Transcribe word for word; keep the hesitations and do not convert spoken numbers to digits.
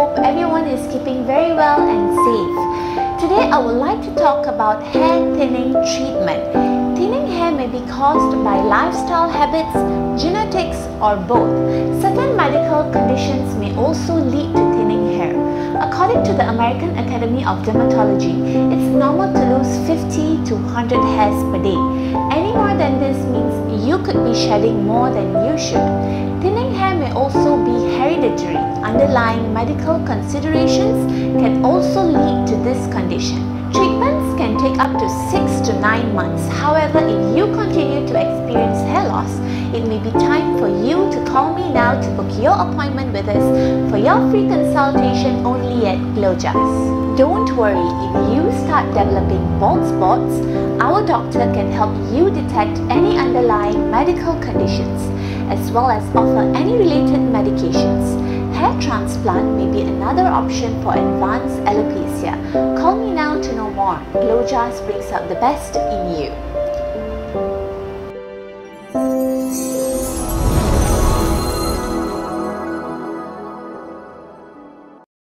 hope everyone is keeping very well and safe. Today I would like to talk about hair thinning treatment. Thinning hair may be caused by lifestyle habits, genetics or both. Certain medical conditions may also lead to thinning hair. According to the American Academy of Dermatology, it's normal to lose fifty to one hundred hairs per day. Any more than this means you could be shedding more than you should. Thinning hair may also be hereditary. Underlying medical considerations can also lead to this condition. Treatments can take up to six to nine months. However, if you continue to experience hair loss, it may be time for you to call me now to book your appointment with us for your free consultation only at JasG. Don't worry, if you start developing bald spots, our doctor can help you detect any underlying medical conditions as well as offer any related medications. Hair transplant may be another option for advanced alopecia. Call me now to know more. JasG brings out the best in you.